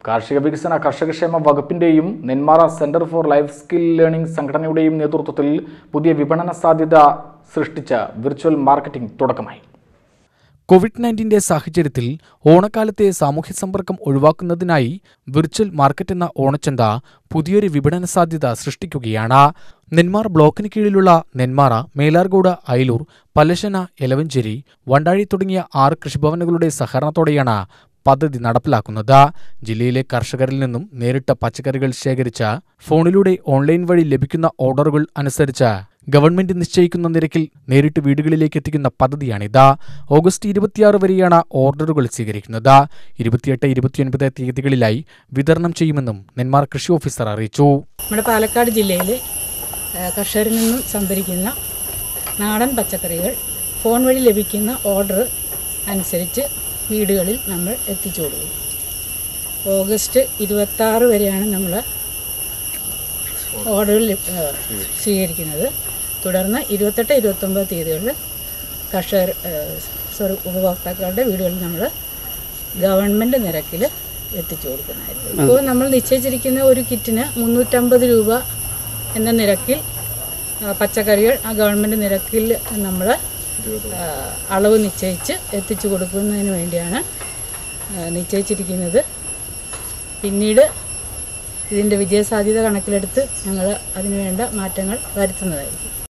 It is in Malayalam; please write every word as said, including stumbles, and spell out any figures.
കാർഷിക വികസന കർഷകക്ഷേമ വകുപ്പിന്റെയും Nenmara centre for life skill learning സംഘടനയുടെയും നേതൃത്വത്തിൽ പുതിയ വിപണന സാധ്യത സൃഷ്ടിച്ച വിർച്വൽ മാർക്കറ്റിംഗ് തുടക്കമായി. കോവിഡ് നയൻറ്റീൻ്റെ സാഹചര്യത്തിൽ ഓണക്കാലത്തെ സാമൂഹ്യ സമ്പർക്കം ഒഴിവാക്കുന്നതിനായി വിർച്വൽ മാർക്കറ്റ് എന്ന ഓണച്ചന്ത പുതിയൊരു വിപണന സാധ്യത സൃഷ്ടിക്കുകയാണ്. നെന്മാറ ബ്ലോക്കിന് കീഴിലുള്ള നെന്മാറ, മേലാർകോട്, അയലൂർ, പല്ലശ്ശന, എലവഞ്ചേരി, വണ്ടാഴി തുടങ്ങിയ ആറ് കൃഷിഭവനുകളുടെ സഹകരണത്തോടെയാണ് പദ്ധതി നടപ്പിലാക്കുന്നത്. ജില്ലയിലെ കർഷകരിൽ നിന്നും നേരിട്ട് പച്ചക്കറികൾ ശേഖരിച്ച് ഫോണിലൂടെ ഓൺലൈൻ വഴി ലഭിക്കുന്ന ഓർഡറുകൾ അനുസരിച്ച് ഗവൺമെന്റ് നിശ്ചയിക്കുന്ന നിരക്കിൽ നേരിട്ട് വീടുകളിലേക്ക് എത്തിക്കുന്ന പദ്ധതിയാണിത്. ഓഗസ്റ്റ് ഇരുപത്തിയാറ് വരെയാണ് ഓർഡറുകൾ സ്വീകരിക്കുന്നത്. ഇരുപത്തിയെട്ട് ഇരുപത്തിയൊൻപത് തീയതികളിലായി വിതരണം ചെയ്യുമെന്നും നെന്മാറ കൃഷി ഓഫീസർ അറിയിച്ചു. നമ്മുടെ പാലക്കാട് ജില്ലയിലെ കർഷകരിൽ നിന്നും സംഭരിക്കുന്ന നാടൻ പച്ചക്കറികൾ ഫോൺ വഴി ലഭിക്കുന്ന ഓർഡർ അനുസരിച്ച് വീടുകളിൽ നമ്മൾ എത്തിച്ചു കൊടുക്കും. ഓഗസ്റ്റ് ഇരുപത്താറ് വരെയാണ് നമ്മൾ ഓർഡറുകൾ സ്വീകരിക്കുന്നത്. തുടർന്ന് ഇരുപത്തെട്ട് ഇരുപത്തൊമ്പത് തീയതികളിൽ കർഷകർ സോറി ഉപഭോക്താക്കളുടെ വീടുകളിൽ നമ്മൾ ഗവൺമെൻറ് നിരക്കിൽ എത്തിച്ചു കൊടുക്കുന്നതായിരിക്കും. ഇപ്പോൾ നമ്മൾ നിശ്ചയിച്ചിരിക്കുന്ന ഒരു കിറ്റിന് മുന്നൂറ്റമ്പത് രൂപ എന്ന നിരക്കിൽ പച്ചക്കറികൾ ആ ഗവൺമെൻറ് നിരക്കിൽ നമ്മൾ അളവ് നിശ്ചയിച്ച് എത്തിച്ചു കൊടുക്കുന്നതിന് വേണ്ടിയാണ് നിശ്ചയിച്ചിരിക്കുന്നത്. പിന്നീട് ഇതിൻ്റെ വിജയസാധ്യത കണക്കിലെടുത്ത് ഞങ്ങൾ അതിനുവേണ്ട മാറ്റങ്ങൾ വരുത്തുന്നതായിരിക്കും.